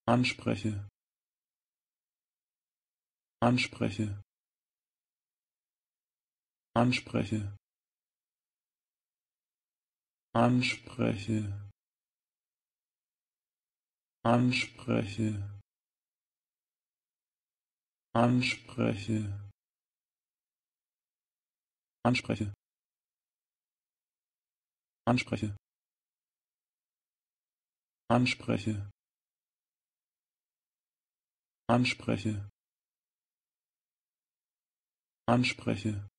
anspreche, anspreche, anspreche, anspreche, anspreche, anspreche, anspreche, anspreche, anspreche, anspreche, anspreche,